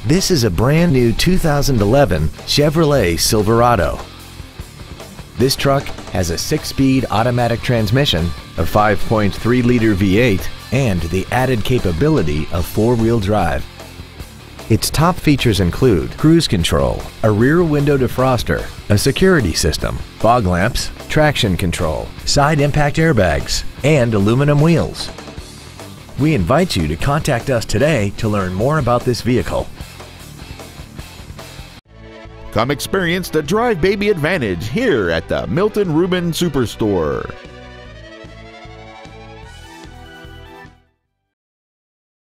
This is a brand new 2011 Chevrolet Silverado. This truck has a 6-speed automatic transmission, a 5.3-liter V8, and the added capability of 4-wheel drive. Its top features include cruise control, a rear window defroster, a security system, fog lamps, traction control, side impact airbags, and aluminum wheels. We invite you to contact us today to learn more about this vehicle. Come experience the Drive Baby advantage here at the Milton Ruben Superstore.